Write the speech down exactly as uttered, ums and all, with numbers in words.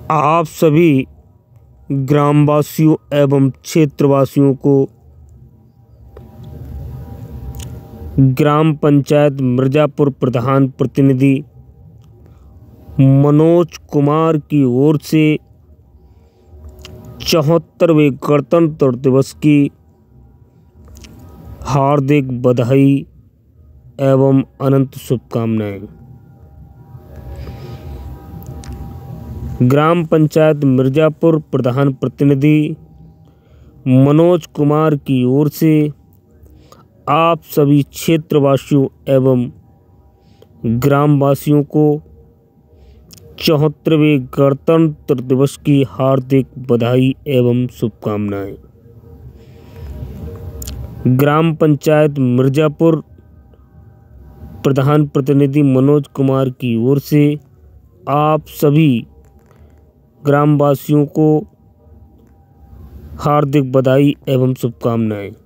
आप सभी ग्रामवासियों एवं क्षेत्रवासियों को ग्राम पंचायत मिर्जापुर प्रधान प्रतिनिधि मनोज कुमार की ओर से चौहत्तरवें गणतंत्र दिवस की हार्दिक बधाई एवं अनंत शुभकामनाएं। ग्राम पंचायत मिर्जापुर प्रधान प्रतिनिधि मनोज कुमार की ओर से आप सभी क्षेत्रवासियों एवं ग्रामवासियों को चौहत्तरवें गणतंत्र दिवस की हार्दिक बधाई एवं शुभकामनाएं। ग्राम पंचायत मिर्जापुर प्रधान प्रतिनिधि मनोज कुमार की ओर से आप सभी ग्रामवासियों को हार्दिक बधाई एवं शुभकामनाएं।